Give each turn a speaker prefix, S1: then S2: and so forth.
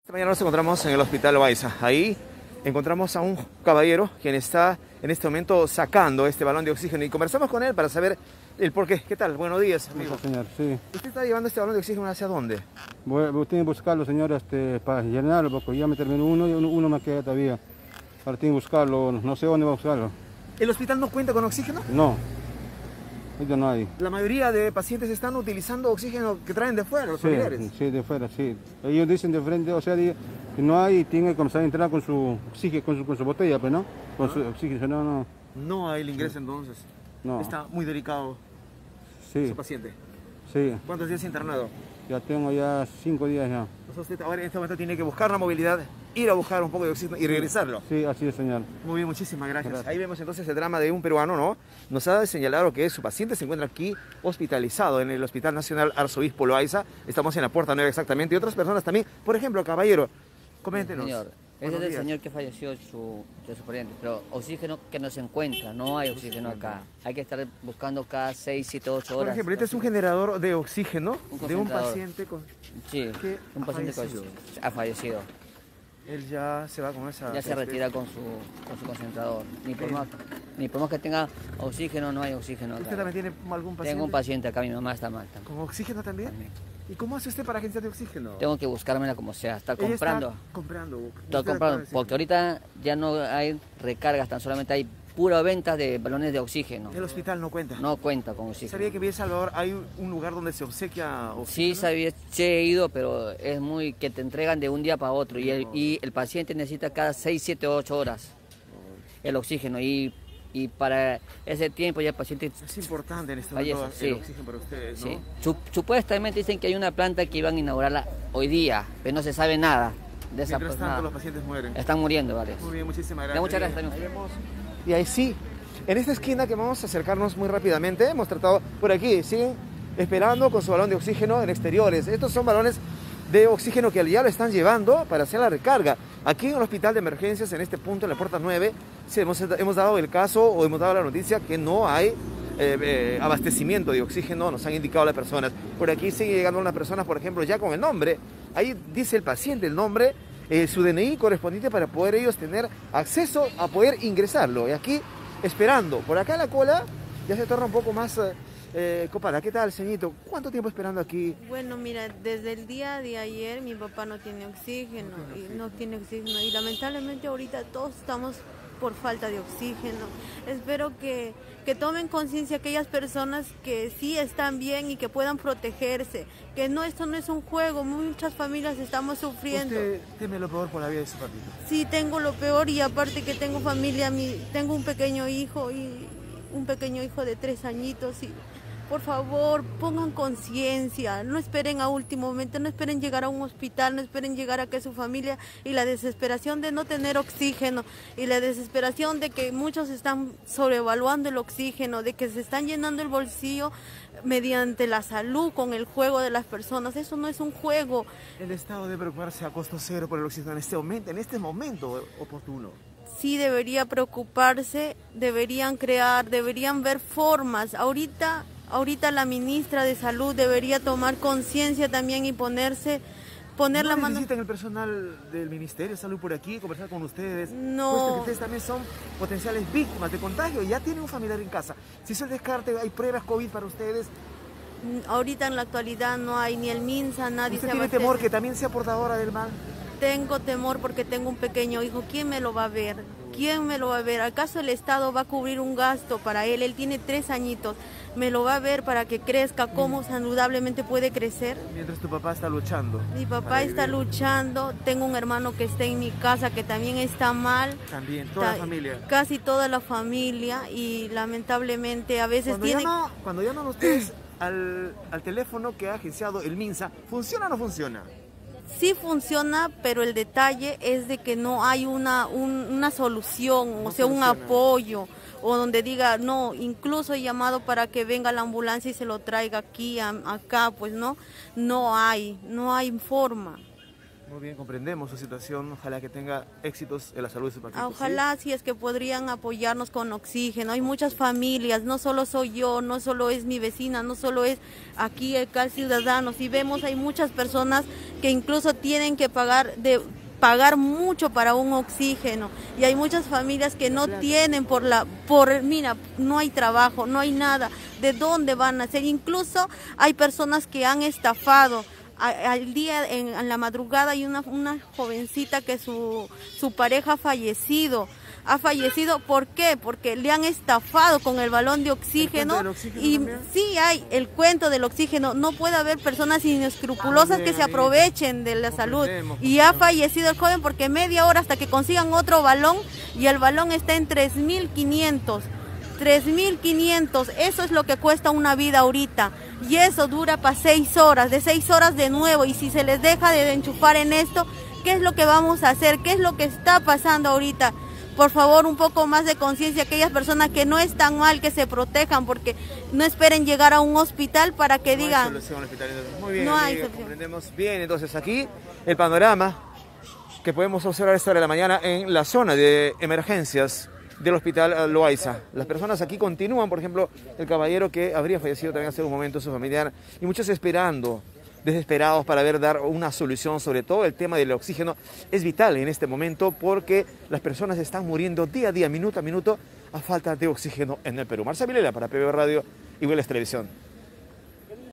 S1: Esta mañana nos encontramos en el Hospital Loaiza. Ahí encontramos a un caballero quien está en este momento sacando este balón de oxígeno y conversamos con él para saber el porqué. ¿Qué tal? Buenos días, amigo.
S2: Sí, señor, sí.
S1: ¿Usted está llevando este balón de oxígeno hacia dónde?
S2: Tengo que buscarlo, señor, para llenarlo, porque ya me terminó uno y uno me queda todavía. Ahora tengo que buscarlo, no sé dónde voy a buscarlo.
S1: ¿El hospital no cuenta con oxígeno?
S2: No, ahorita no hay.
S1: La mayoría de pacientes están utilizando oxígeno que traen de fuera, los familiares.
S2: Sí, de fuera, sí. Ellos dicen de frente, o sea, que no hay, tiene que comenzar a entrar con su oxígeno, con su botella, pues, ¿no? Con su oxígeno, no.
S1: No hay el ingreso entonces.
S2: No.
S1: Está muy delicado
S2: Sí,
S1: su paciente.
S2: sí.
S1: ¿Cuántos días internado?
S2: Ya tengo ya 5 días ya.
S1: O sea, usted ahora en este momento tiene que buscar la movilidad, ir a buscar un poco de oxígeno y regresarlo.
S2: Sí, así es, señor.
S1: Muy bien, muchísimas gracias.
S2: Gracias.
S1: Ahí vemos entonces el drama de un peruano, ¿no? Nos ha señalado que su paciente se encuentra aquí hospitalizado en el Hospital Nacional Arzobispo Loaiza. Estamos en la puerta 9 exactamente. Y otras personas también. Por ejemplo, caballero, coméntenos.
S3: Señor, ese
S1: Buenos
S3: es el
S1: días.
S3: señor que falleció de su pariente, pero oxígeno que no se encuentra, no hay oxígeno acá. Hay que estar buscando cada 6, 7, 8 horas.
S1: Por ejemplo, este es un generador de oxígeno
S3: Un
S1: de un
S3: concentrador.
S1: paciente con...
S3: Sí,
S1: que
S3: un
S1: ha
S3: paciente
S1: fallecido.
S3: que ha fallecido.
S1: Él ya se va con esa...
S3: Ya se retira con su concentrador. Ni por más que tenga oxígeno, no hay oxígeno
S1: ¿Usted
S3: acá.
S1: también tiene algún paciente?
S3: Tengo un paciente acá, mi mamá está mal también.
S1: ¿Con oxígeno también?
S3: También.
S1: ¿Y cómo hace usted para agenciar de oxígeno?
S3: Tengo que buscármela como sea, estar
S1: Ella
S3: comprando.
S1: Está comprando.
S3: Estoy
S1: Usted acaba
S3: comprando,
S1: de decir.
S3: porque ahorita ya no hay recargas, tan solamente hay pura venta de balones de oxígeno.
S1: El hospital no cuenta.
S3: No cuenta con oxígeno.
S1: ¿Sabía que en Villa Salvador hay un lugar donde se obsequia oxígeno?
S3: Sí, sabía, sí he ido, pero es muy que te entregan de un día para otro y el paciente necesita cada 6, 7, 8 horas el oxígeno y para ese tiempo ya el paciente
S1: Es importante en este
S3: fallece.
S1: momento
S3: Sí,
S1: el oxígeno para ustedes, ¿no?
S3: sí. Supuestamente dicen que hay una planta que iban a inaugurarla hoy día, pero no se sabe nada de esa
S1: Mientras
S3: planta.
S1: tanto, los pacientes mueren.
S3: Están muriendo, ¿vale?
S1: Muy bien, muchísimas
S3: Ya,
S1: gracias.
S3: muchas gracias
S1: Ahí
S3: también.
S1: vemos. Y ahí sí, en esta esquina que vamos a acercarnos muy rápidamente, hemos tratado por aquí, siguen esperando con su balón de oxígeno en exteriores. Estos son balones de oxígeno que ya lo están llevando para hacer la recarga. Aquí en el hospital de emergencias, en este punto, en la puerta 9, sí, hemos dado el caso o hemos dado la noticia que no hay abastecimiento de oxígeno, nos han indicado las personas. Por aquí sigue llegando unas personas, por ejemplo, ya con el nombre. Ahí dice el paciente el nombre, su DNI correspondiente para poder ellos tener acceso a poder ingresarlo. Y aquí esperando. Por acá la cola ya se torna un poco más copada. ¿Qué tal, señorito? ¿Cuánto tiempo esperando aquí?
S4: Bueno, mira, desde el día de ayer mi papá no tiene oxígeno y lamentablemente ahorita todos estamos por falta de oxígeno. Espero que tomen conciencia aquellas personas que sí están bien y que puedan protegerse, que no, esto no es un juego, muchas familias estamos sufriendo.
S1: ¿Usted teme lo peor por la vida de su papito?
S4: Sí, tengo lo peor y aparte que tengo familia, tengo un pequeño hijo de 3 añitos y por favor pongan conciencia, no esperen a último momento, no esperen llegar a un hospital, no esperen llegar a que su familia y la desesperación de no tener oxígeno y la desesperación de que muchos están sobrevaluando el oxígeno, de que se están llenando el bolsillo mediante la salud con el juego de las personas. Eso no es un juego.
S1: El Estado debe preocuparse a costo cero por el oxígeno en este momento oportuno.
S4: Sí debería preocuparse, deberían ver formas. Ahorita la ministra de Salud debería tomar conciencia también y poner la mano.
S1: ¿Necesitan el personal del Ministerio de Salud por aquí, conversar con ustedes?
S4: No.
S1: Puesto que ustedes también son potenciales víctimas de contagio, ya tienen un familiar en casa. Si se descarte, hay pruebas COVID para ustedes.
S4: Ahorita en la actualidad no hay ni el MINSA, nadie
S1: ¿Usted
S4: se
S1: tiene
S4: abastece.
S1: temor que también sea portadora del mal?
S4: Tengo temor porque tengo un pequeño hijo. ¿Quién me lo va a ver? ¿Quién me lo va a ver? ¿Acaso el Estado va a cubrir un gasto para él? Él tiene 3 añitos. ¿Me lo va a ver para que crezca? ¿Cómo saludablemente puede crecer?
S1: Mientras tu papá está luchando.
S4: Mi papá
S1: para
S4: está
S1: vivir.
S4: Tengo un hermano que está en mi casa que también está mal.
S1: También, toda la familia.
S4: Casi toda la familia y lamentablemente a veces
S1: Cuando llaman ustedes al teléfono que ha agenciado el MINSA, ¿funciona o no funciona?
S4: Sí funciona, pero el detalle es de que no hay una solución,
S1: No
S4: o sea, un
S1: funciona.
S4: apoyo, o donde diga, no, incluso he llamado para que venga la ambulancia y se lo traiga aquí, acá, pues no hay forma.
S1: Muy bien, comprendemos su situación. Ojalá que tenga éxitos en la salud de su papito.
S4: Ojalá si es que podrían apoyarnos con oxígeno. Hay muchas familias, no solo soy yo, no solo es mi vecina, no solo es aquí acá el ciudadano. Si vemos hay muchas personas que incluso tienen que pagar mucho para un oxígeno, y hay muchas familias que no tienen mira, no hay trabajo, no hay nada, ¿de dónde van a hacer? Incluso hay personas que han estafado. Al día, en la madrugada, hay una jovencita que su pareja ha fallecido. ¿Por qué? Porque le han estafado con el balón de oxígeno.
S1: ¿El cuento del oxígeno
S4: Y
S1: también?
S4: sí hay el cuento del oxígeno. No puede haber personas inescrupulosas que se aprovechen de la salud. Y ha fallecido el joven porque media hora hasta que consigan otro balón, y el balón está en 3.500. 3.500, eso es lo que cuesta una vida ahorita, y eso dura para 6 horas, de 6 horas de nuevo, y si se les deja de enchufar en esto, ¿qué es lo que vamos a hacer? ¿Qué es lo que está pasando ahorita? Por favor, un poco más de conciencia, aquellas personas que no están mal, que se protejan, porque no esperen llegar a un hospital para que digan...
S1: No hay solución al hospital, entonces. Muy bien,
S4: No hay
S1: amiga,
S4: solución.
S1: comprendemos bien. Entonces aquí el panorama que podemos observar a esta hora de la mañana en la zona de emergencias del hospital Loaiza. Las personas aquí continúan, por ejemplo, el caballero que habría fallecido también hace un momento, su familiar, y muchos esperando, desesperados para dar una solución. Sobre todo el tema del oxígeno es vital en este momento, porque las personas están muriendo día a día, minuto a minuto, a falta de oxígeno en el Perú. Marcia Vilela para PB Radio y Hueles Televisión.